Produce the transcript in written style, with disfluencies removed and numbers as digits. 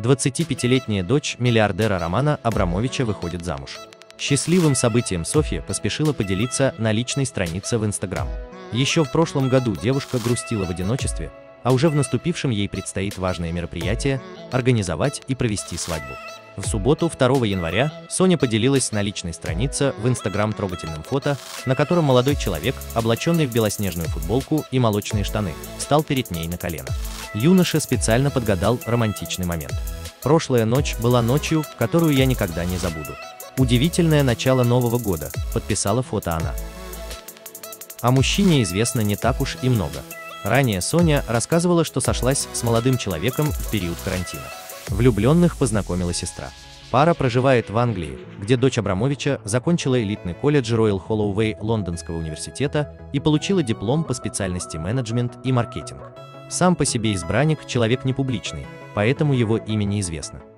25-летняя дочь миллиардера Романа Абрамовича выходит замуж. Счастливым событием Софья поспешила поделиться на личной странице в Instagram. Еще в прошлом году девушка грустила в одиночестве, а уже в наступившем ей предстоит важное мероприятие – организовать и провести свадьбу. В субботу, 2 января, Соня поделилась на личной странице в Instagram трогательным фото, на котором молодой человек, облаченный в белоснежную футболку и молочные штаны, встал перед ней на колено. Юноша специально подгадал романтичный момент. «Прошлая ночь была ночью, которую я никогда не забуду. Удивительное начало Нового года», – подписала фото она. О мужчине известно не так уж и много. Ранее Соня рассказывала, что сошлась с молодым человеком в период карантина. Влюбленных познакомила сестра. Пара проживает в Англии, где дочь Абрамовича закончила элитный колледж Royal Holloway Лондонского университета и получила диплом по специальности менеджмент и маркетинг. Сам по себе избранник человек непубличный, поэтому его имя неизвестно.